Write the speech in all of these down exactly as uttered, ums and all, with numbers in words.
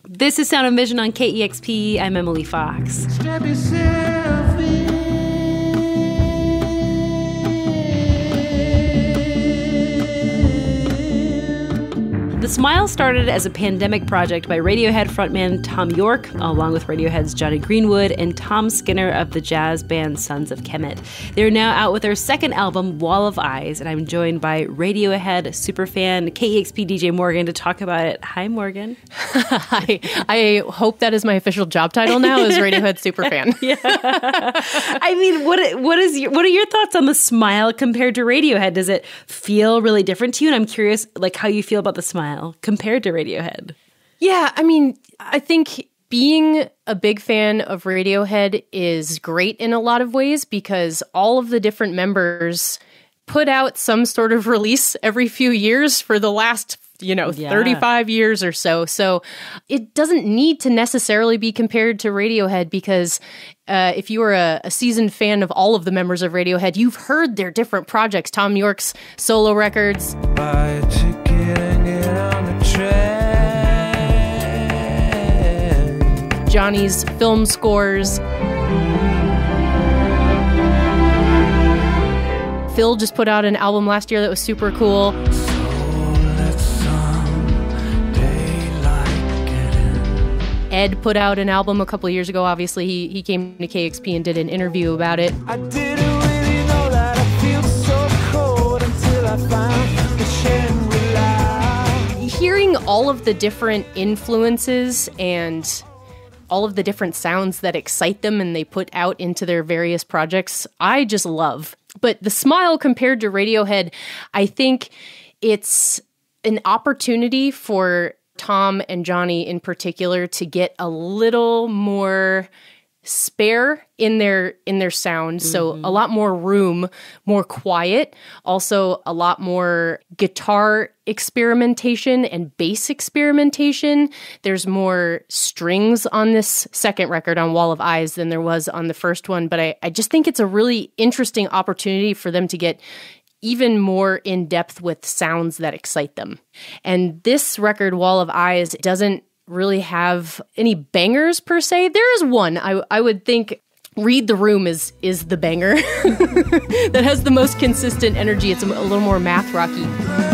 This is Sound of Vision on K E X P. I'm Emily Fox. Strap yourself in. The Smile started as a pandemic project by Radiohead frontman Thom Yorke, along with Radiohead's Johnny Greenwood and Tom Skinner of the jazz band Songs of Kemet. They're now out with their second album, Wall of Eyes, and I'm joined by Radiohead superfan K E X P D J Morgan to talk about it. Hi, Morgan. Hi. I hope that is my official job title now, is Radiohead superfan. Yeah. I mean, what what is your, what are your thoughts on The Smile compared to Radiohead? Does it feel really different to you? And I'm curious, like, how you feel about The Smile compared to Radiohead. Yeah, I mean, I think being a big fan of Radiohead is great in a lot of ways because all of the different members put out some sort of release every few years for the last, you know, yeah. thirty-five years or so. So it doesn't need to necessarily be compared to Radiohead because uh, if you are a, a seasoned fan of all of the members of Radiohead, you've heard their different projects, Thom Yorke's solo records. Buy a ticket and get on the train. Johnny's film scores. Phil just put out an album last year that was super cool. Ed put out an album a couple of years ago. Obviously, he he came to K E X P and did an interview about it. I didn't really know that I feel so cold until I found the Shangri-La. Hearing all of the different influences and all of the different sounds that excite them and they put out into their various projects, I just love. But The Smile compared to Radiohead, I think it's an opportunity for Tom and Johnny in particular to get a little more spare in their in their sound. Mm-hmm. So a lot more room, more quiet, also a lot more guitar experimentation and bass experimentation. There's more strings on this second record on Wall of Eyes than there was on the first one. But I, I just think it's a really interesting opportunity for them to get even more in depth with sounds that excite them. And this record, Wall of Eyes, doesn't really have any bangers per se. There is one. I I would think Read the Room is is the banger that has the most consistent energy. It's a, a little more math rocky.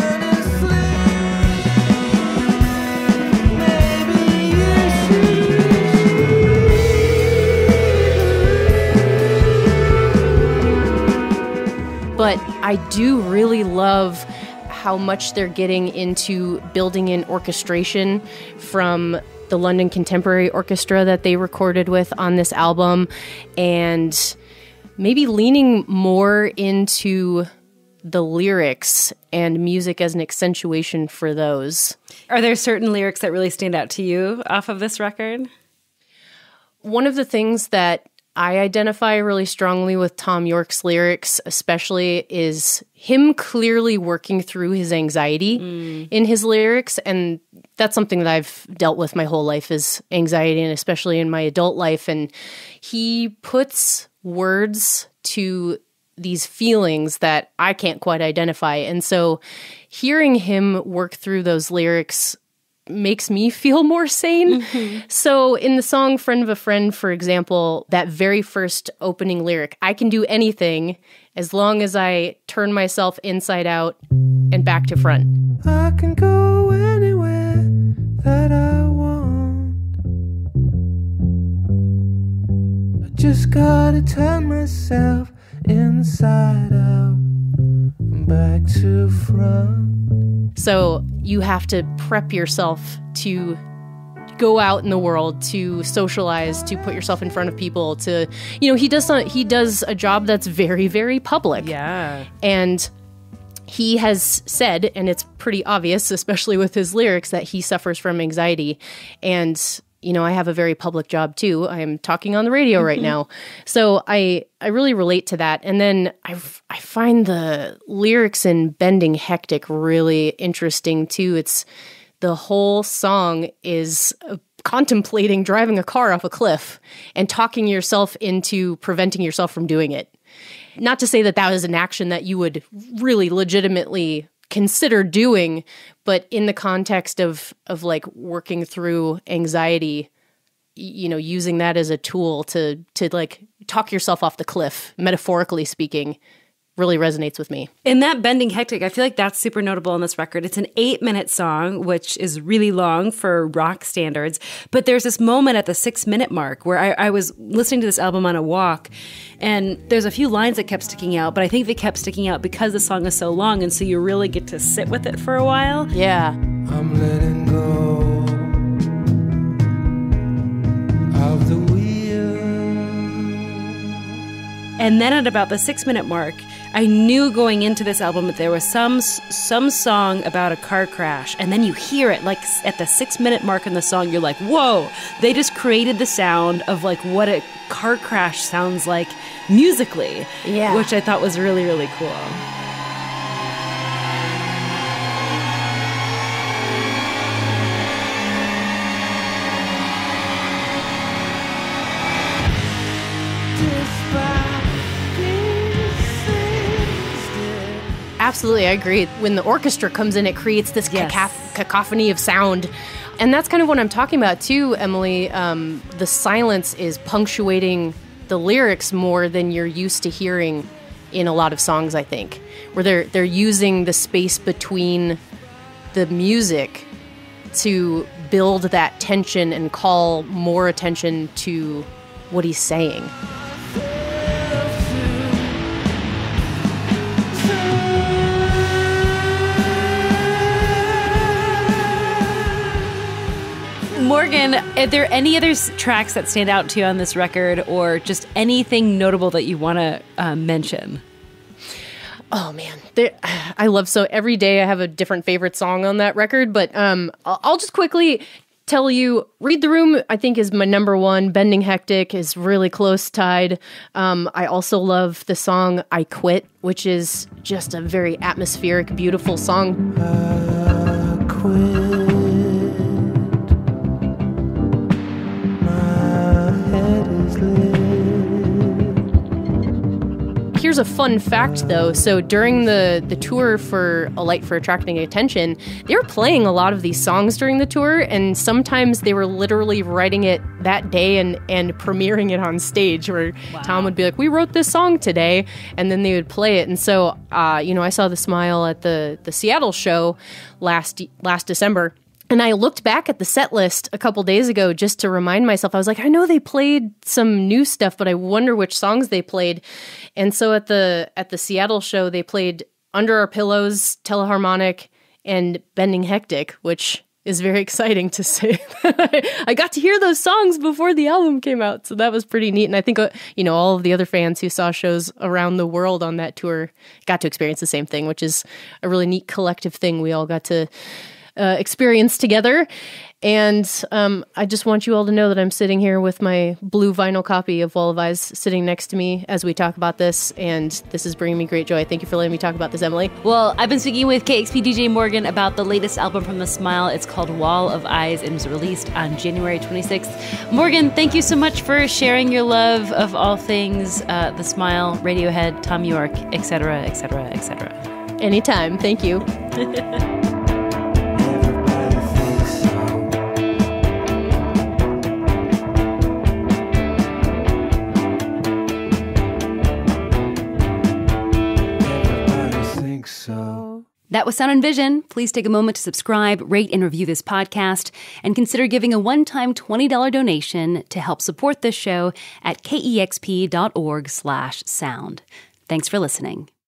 But I do really love how much they're getting into building in orchestration from the London Contemporary Orchestra that they recorded with on this album, and maybe leaning more into the lyrics and music as an accentuation for those. Are there certain lyrics that really stand out to you off of this record? One of the things that I identify really strongly with Thom Yorke's lyrics, especially, is him clearly working through his anxiety mm. in his lyrics. And that's something that I've dealt with my whole life, is anxiety, and especially in my adult life. And he puts words to these feelings that I can't quite identify. And so hearing him work through those lyrics makes me feel more sane. Mm-hmm. So in the song Friend of a Friend, for example, that very first opening lyric, I can do anything as long as I turn myself inside out and back to front. I can go anywhere that I want. I just gotta turn myself inside out and back to front. So you have to prep yourself to go out in the world, to socialize, to put yourself in front of people, to, you know, he does some, he does a job that's very, very public. Yeah. And he has said, and it's pretty obvious, especially with his lyrics, that he suffers from anxiety. And, you know, I have a very public job too. I am talking on the radio right now. So I I really relate to that. And then I I find the lyrics in Bending Hectic really interesting too. It's the whole song is uh, contemplating driving a car off a cliff and talking yourself into preventing yourself from doing it. Not to say that that is an action that you would really legitimately consider doing, but in the context of of like working through anxiety, you know, using that as a tool to to like talk yourself off the cliff, metaphorically speaking, really resonates with me. In that Bending Hectic, I feel like that's super notable on this record. It's an eight-minute song, which is really long for rock standards. But there's this moment at the six-minute mark where I, I was listening to this album on a walk, and there's a few lines that kept sticking out, but I think they kept sticking out because the song is so long, and so you really get to sit with it for a while. Yeah. I'm letting go of the wheel. And then at about the six-minute mark, I knew going into this album that there was some some song about a car crash, and then you hear it like at the six-minute mark in the song, you're like, whoa, they just created the sound of like what a car crash sounds like musically, yeah. which I thought was really, really cool. Absolutely, I agree. When the orchestra comes in, it creates this yes. cacophony, cacophony of sound. And that's kind of what I'm talking about too, Emily. Um, the silence is punctuating the lyrics more than you're used to hearing in a lot of songs, I think, where they're they're using the space between the music to build that tension and call more attention to what he's saying. Morgan, are there any other s- tracks that stand out to you on this record, or just anything notable that you want to uh, mention? Oh man, there, I love so every day I have a different favorite song on that record, but um, I'll, I'll just quickly tell you, Read the Room, I think, is my number one. Bending Hectic is really close tied. Um, I also love the song I Quit, which is just a very atmospheric, beautiful song. I quit. Here's a fun fact, though. So during the, the tour for A Light for Attracting Attention, they were playing a lot of these songs during the tour, and sometimes they were literally writing it that day and, and premiering it on stage, where wow. Thom would be like, we wrote this song today, and then they would play it. And so, uh, you know, I saw The Smile at the, the Seattle show last last December. And I looked back at the set list a couple days ago just to remind myself. I was like, I know they played some new stuff, but I wonder which songs they played. And so at the at the Seattle show, they played Under Our Pillows, Teleharmonic, and Bending Hectic, which is very exciting to say. I got to hear those songs before the album came out, so that was pretty neat. And I think, uh, you know, all of the other fans who saw shows around the world on that tour got to experience the same thing, which is a really neat collective thing we all got to Uh, experience together. And um, I just want you all to know that I'm sitting here with my blue vinyl copy of Wall of Eyes sitting next to me as we talk about this, and this is bringing me great joy. Thank you for letting me talk about this, Emily. Well, I've been speaking with K E X P D J Morgan about the latest album from The Smile. It's called Wall of Eyes and was released on January twenty-sixth. Morgan, thank you so much for sharing your love of all things uh, The Smile, Radiohead, Thom Yorke, et cetera, et cetera, et cetera. Anytime. Thank you. That was Sound and Vision. Please take a moment to subscribe, rate, and review this podcast, and consider giving a one-time twenty dollars donation to help support this show at kexp.org slash sound. Thanks for listening.